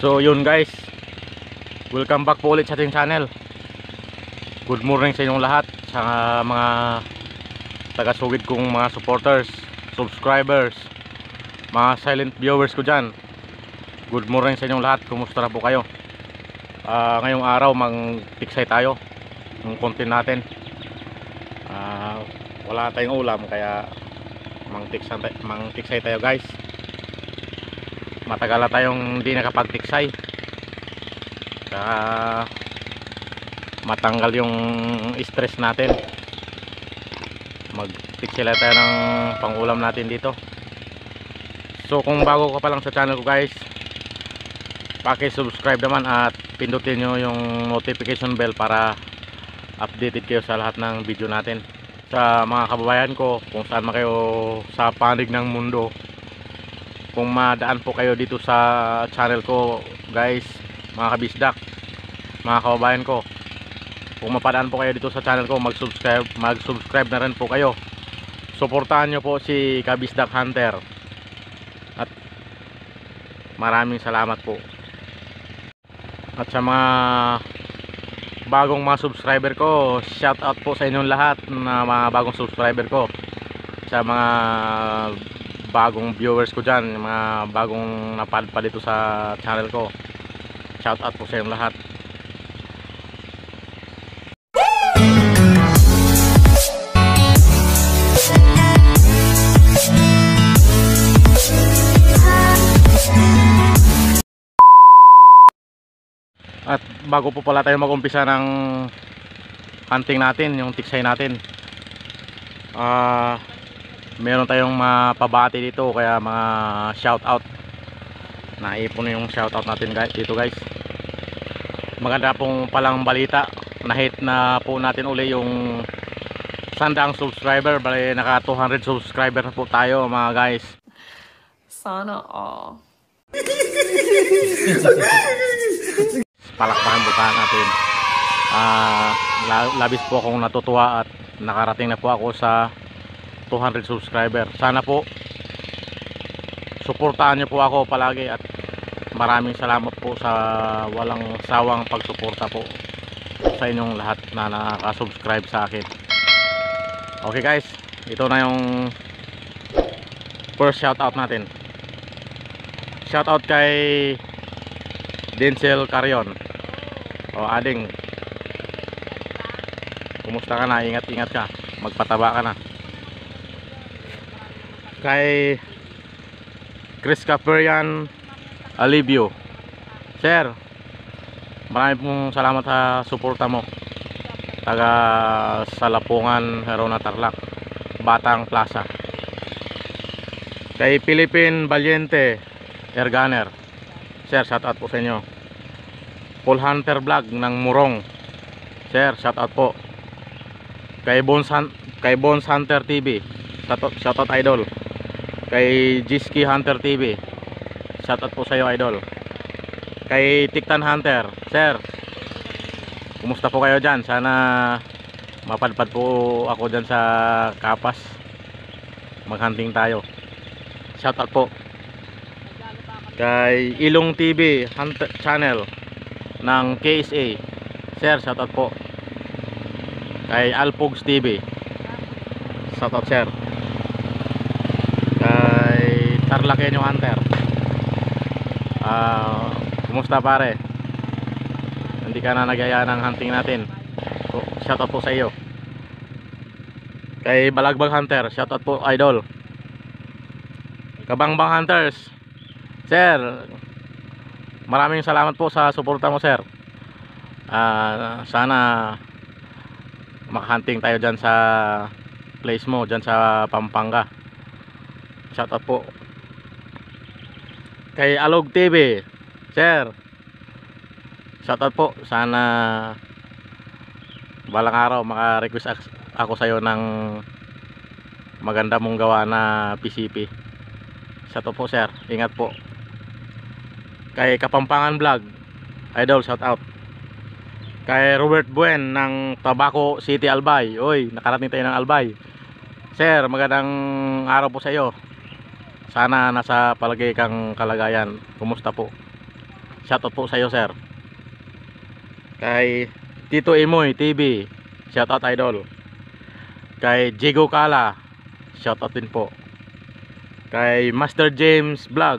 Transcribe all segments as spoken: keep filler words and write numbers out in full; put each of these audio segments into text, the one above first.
So yun guys, welcome back po ulit sa ating channel. Good morning sa inyong lahat, sa mga taga-sugid kong mga supporters, subscribers, mga silent viewers ko dyan. Good morning sa inyong lahat, kumusta na po kayo? uh, Ngayong araw mang-tiksay tayo ng content natin. uh, Wala tayong ulam kaya mang-tiksay, mang-tiksay tayo guys. Matagal na tayong hindi nakapag-tiksay, kaya matanggal yung stress natin. Mag-tiksay lang tayo ng pangulam natin dito. So kung bago ka pa lang sa channel ko guys, paki-subscribe naman at pindutin nyo yung notification bell para updated kayo sa lahat ng video natin. Sa mga kababayan ko kung saan man kayo sa panig ng mundo, kung madaan po kayo dito sa channel ko guys, mga kabisdak, mga kababayan ko, kung mapadaan po kayo dito sa channel ko, mag-subscribe, mag-subscribe na rin po kayo. Suportahan nyo po si Kabisdak Hunter. At maraming salamat po. At sa mga bagong mga subscriber ko, shout out po sa inyong lahat na mga bagong subscriber ko. Sa mga bagong viewers ko dyan, mga bagong napadpa dito sa channel ko, shout out po sa inyong lahat. At bago po pala tayo mag-umpisa ng hunting natin, yung tiksay natin, ah uh, meron tayong mapabati dito, kaya mga shout out, naipon yung shout out natin guys dito guys. Maganda pong palang balita, na-hit na po natin uli yung sandaang subscriber. Bali naka two hundred subscriber na po tayo mga guys. Sana all. Palakpakan po tayo natin. uh, labis po akong natutuwa at nakarating na po ako sa two hundred subscriber. Sana po suportahan niyo po ako palagi at maraming salamat po sa walang sawang pagsuporta po sa inyong lahat na nakaka-subscribe sa akin. Okay guys, ito na yung first shout out natin. Shout out kay Denzel Carion. O ading, kumusta ka na? Ingat-ingat ka, magpataba ka na. Kay Chris Caperian Alivio, sir, marami pong salamat sa suporta mo. Taga Salapungan, Herona, Tarlac, Batang Plaza. Kay Philippine Valiente Erganer, sir, shout out po sa inyo. Paul Hunter Vlog ng Murong, sir, shout out po. Kay Bones, kay Bones Hunter T V, shout out, shout out idol. Kay Jiski Hunter T V, shout out po sa iyo idol. Kay Tiktan Hunter, sir, kumusta po kayo dyan? Sana mapadpad po ako dyan sa Kapas, maghunting tayo. Shout out po. Kay Ilong T V Hunter Channel ng K S A, sir, shout out po. Kay Alpogs T V, shout out sir. Kay Tarlakenyo Hunter, uh, kumusta pare? Hindi ka na nagaya ng hunting natin, shout out po sa iyo. Kay Balagbag Hunter, shout out po idol. Kabangbang Hunters, sir, maraming salamat po sa suporta mo sir. uh, Sana makahunting tayo dyan sa place mo, dyan sa Pampanga. Shout out po. Kay Alog T V, sir, shout out po. Sana balang araw maka-request ako sa'yo ng maganda mong gawa na P C P. Shout out po sir, ingat po. Kay Kapampangan Vlog idol, shout out. Kay Robert Buen ng Tabaco City, Albay, oy, nakarating tayo ng Albay. Sir, magandang araw po sa iyo. Sana nasa palagay kang kalagayan. Kumusta po? shoutout po sa iyo, sir. Kay Tito Imoy T V, shoutout idol. Kay Jigo Kala, shoutout din po. Kay Master James Vlog,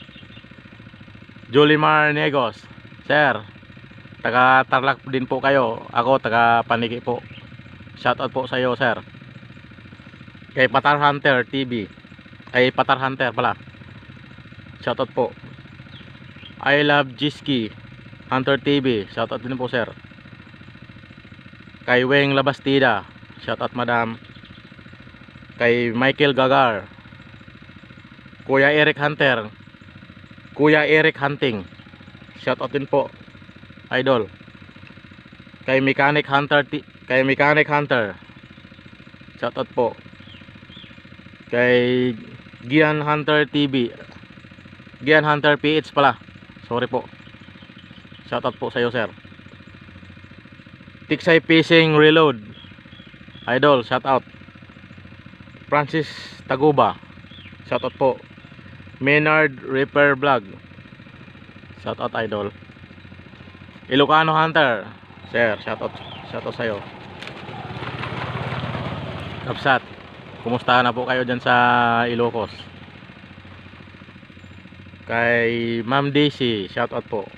Jolimar Negos, sir, taga Tarlac din po kayo. Ako taga Paniki po. Shoutout po sa iyo, sir. Kay Patar Hunter T V, ay Patar Hunter pala, shoutout po. I Love Jiski Hunter T V, shoutout din po, sir. Kay Weng Labastida, shoutout madam. Kay Michael Gagar, Kuya Eric Hunter, Kuya Eric Hunting, shoutout din po idol. Kay Mechanic Hunter T kay Mechanic Hunter, shoutout po. Kay Gian Hunter T V, Gian Hunter P H pala, sorry po, shoutout po sa iyo, sir. Tiksay Fishing Reload idol, shoutout. Francis Taguba, shoutout po. Maynard Repair Vlog, shoutout idol. Ilocano Hunter, sir, shoutout, shoutout sa iyo. Kapsat, kumusta na po kayo dyan sa Ilocos? Kay Ma'am Daisy, shoutout po.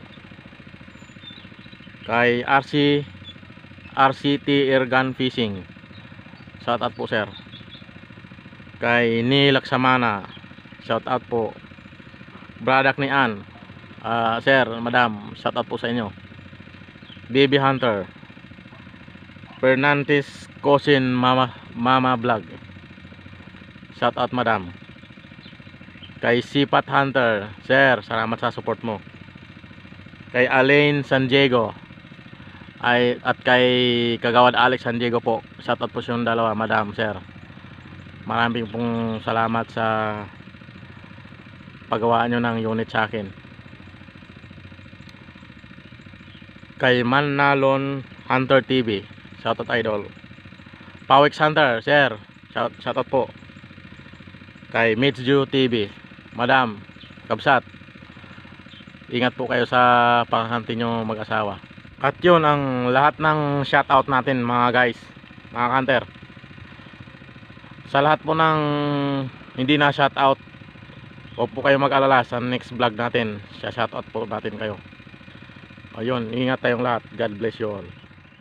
Kay R C R C T Airgun Fishing, shoutout po, sir. Kay Ni Laksamana, shoutout po. Bradak ni Ann, uh, sir, madam, shoutout po sa inyo. Baby Hunter, Fernandes Cousin Mama Mama Vlog, shoutout madam. Kay Sipat Hunter, sir, salamat sa support mo. Kay Alain San Diego, ay, at kay Kagawad Alex San Diego po, shoutout po siyong dalawa madam, sir. Maraming pong salamat sa paggawaan nyo ng unit sa akin. Kay Manalon Hunter T V, shoutout idol. Pawix Hunter, sir, shout, shoutout po. Kay Mitju T V, madam, kabsat, ingat po kayo sa panghanti nyo mag-asawa. At yun ang lahat ng shoutout natin mga guys, mga hunter. Sa lahat po ng hindi na shoutout, huwag po kayo mag-alala, sa next vlog natin siya shoutout po natin kayo. Ayun, ingat tayong lahat. God bless you all.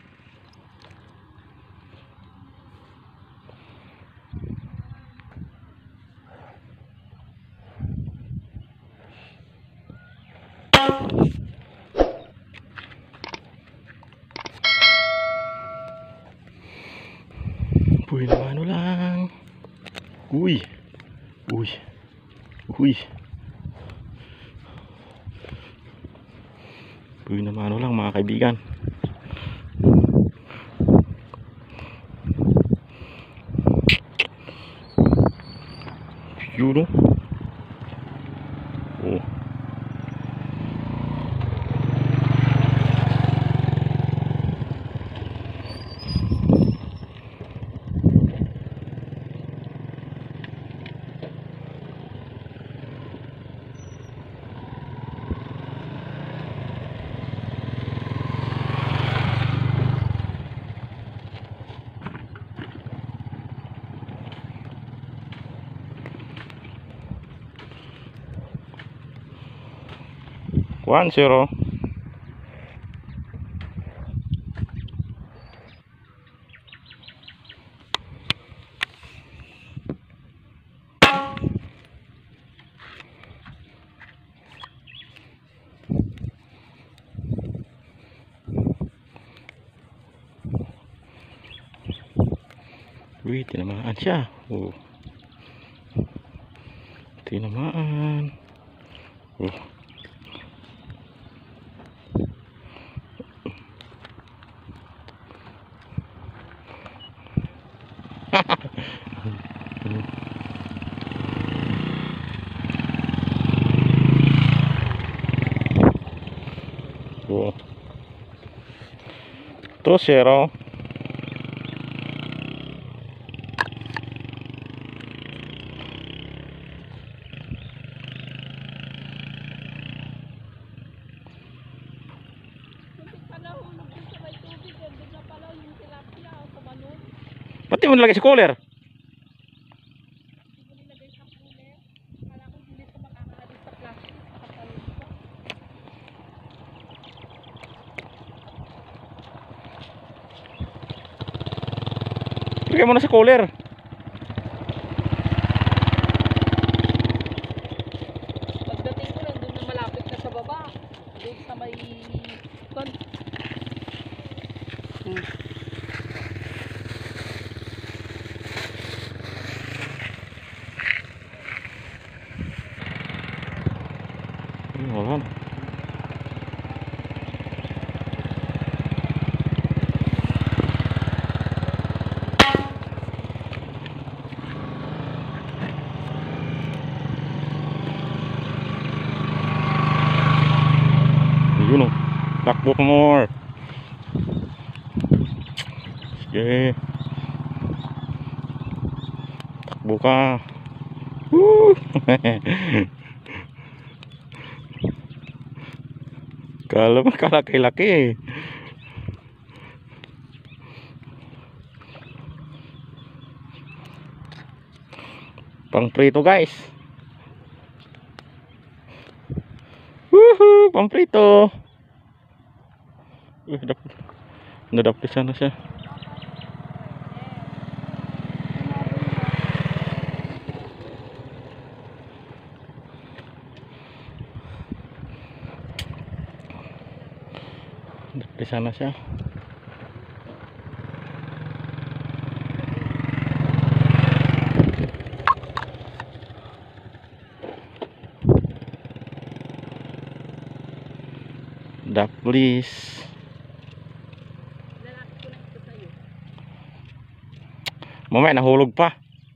Uy, naman ano lang. Uy. Uy. Uy. Uy, naman ano lang mga kaibigan. Yun, oh. Oh. One zero. Wih, tinamaan siya. Oh. Tinamaan. Oh. Oh. Two zero. mo nilagay sa cooler? Lagay mo na sa cooler. Pagdating ko lang, doon na malapit na sa baba. Doon sa may... Kon. Hmm. Hmm, wala na. Yun o, takbo ka more. Sige, takbo ka. Woo! Kala mo kalaki-laki eh. Pang prito guys. Woohoo! Pang prito. Uh, dap nadapis na siya. Dapis na siya. Daplis. Mamaya nahulog pa.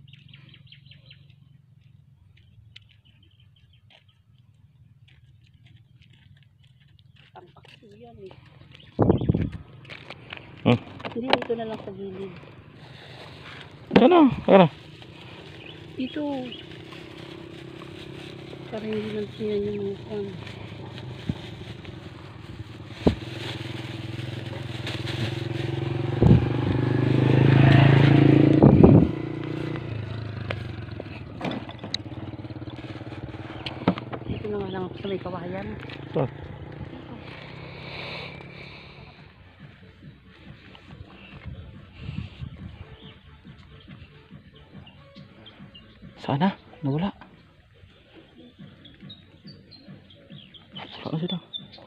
Tampak ko yan eh. Hmm. Hindi, dito na lang sa gilid. Sana, sana. Dito. Para hindi lang siya yung mga kan. Dito na nga lang ako sa may kawayan. So. Sana, nawala. Saan sila?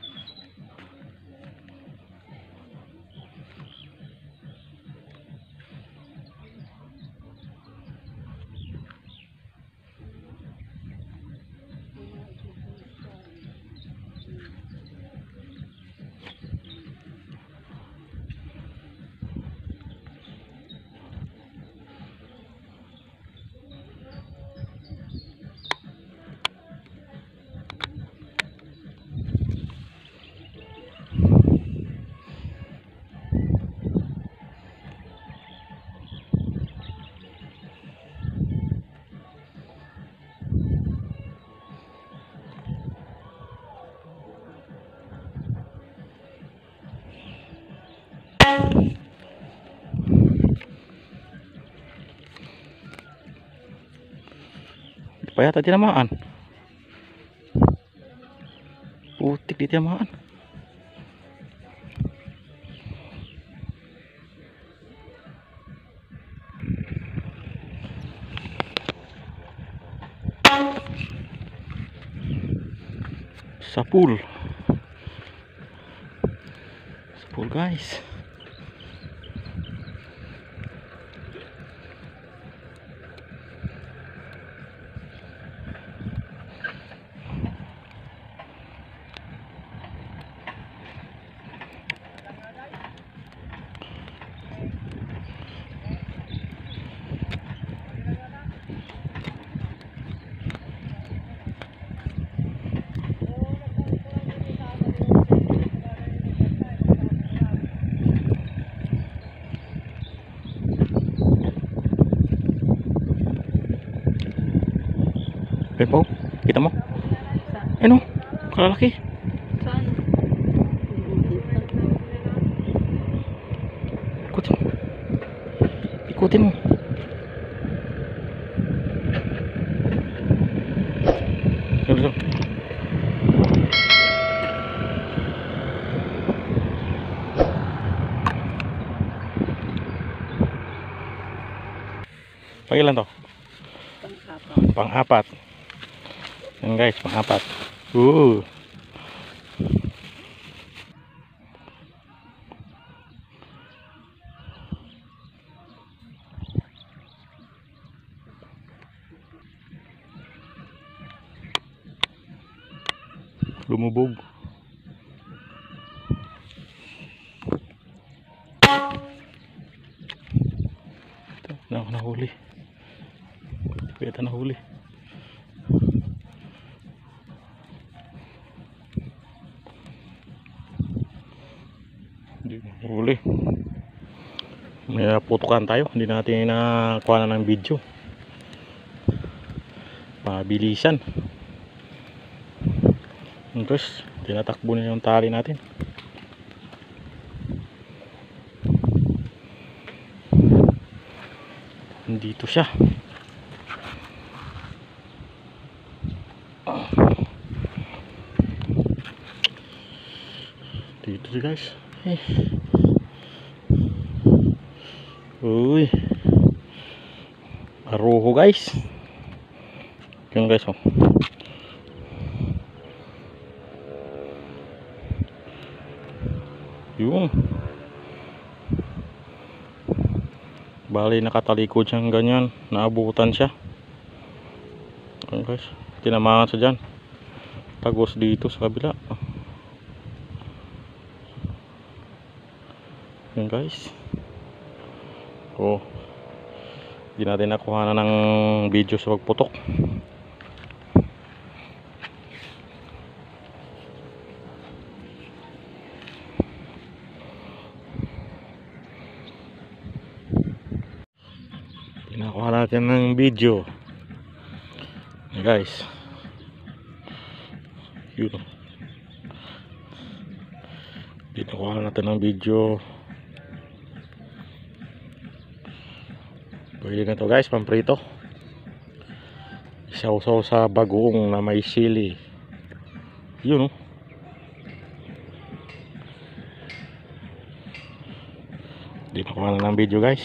Di pa yata tinamaan. Putik di tinamaan. Sapul. Sapul guys. Eh po, kita mo? Eh no, kalalaki. Saan? Ikot mo. Ikot ikutin mo. Ito. Pangilan to? Pang-apat. Pang-apat. Yan guys, pang-apat. Uh. Lumubog. Ito, na ako nahuli. Pwede nahuli. Hindi nahuli. May putukan tayo. Hindi natin nakuha na ng video. Pabilisan. Terus tinatakbo na yung tali natin. Dito siya. Dito siya guys. Eh. Uy. Aruho guys. Yun guys oh. Yung bali nakatalikod siyang ganyan, naabutan siya. Ayan guys, tinamaan siya dyan, tagos dito sa kabila. Ayan guys, oh, hindi natin nakuha na ng video sa pagputok. Nakuha natin ng video. Hey guys, yun, nakuha natin ng video. Pwede na to guys, pamprito. Isaw-saw sa bagoong na may sili. Yun oh. Di nakuha na ng video guys.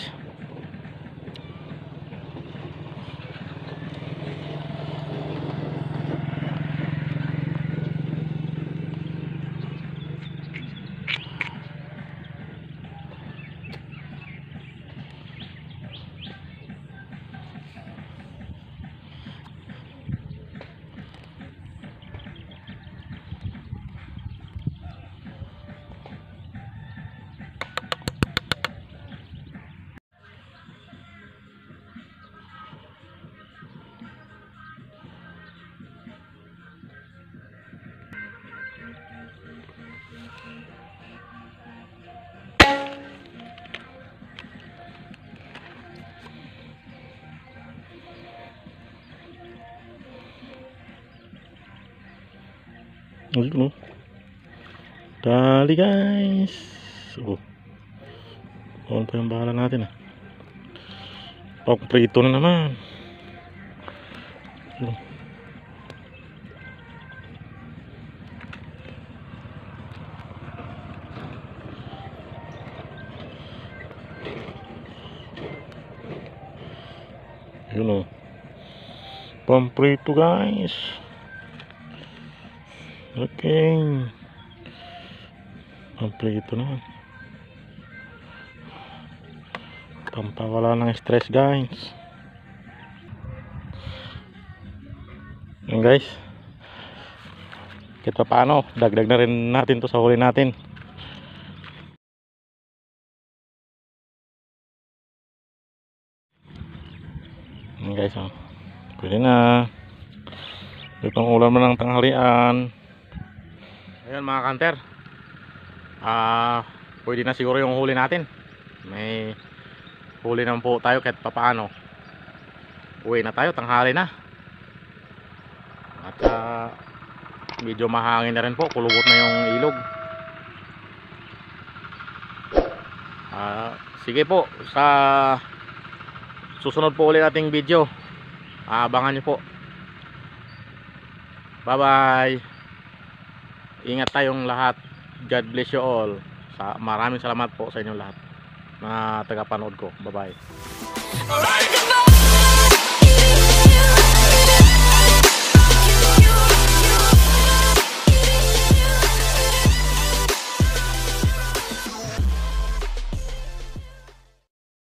Ayun oh. Dali guys. Oh. Ano pa yung bahala natin ah. Pagprito na naman. Oh. Ayun oh. Pamprito guys. Okay. Pamprito na. Pampawala ng stress guys. Yan guys. Kahit pa paano, dagdag na rin natin to sa huli natin. Yan guys oh. Pwede na. Itong ulam na ng tanghalian. Ayan mga kanter, ah, pwede na siguro yung huli natin. May huli naman po tayo kahit papaano. Uwi na tayo, tanghali na. At uh, medyo mahangin na rin po, kulubot na yung ilog. Ah, sige po, sa susunod po ulit ating video. Abangan nyo po. Bye bye. Ingat tayong lahat. God bless you all. Sa, maraming salamat po sa inyong lahat na tagapanood ko. Bye bye.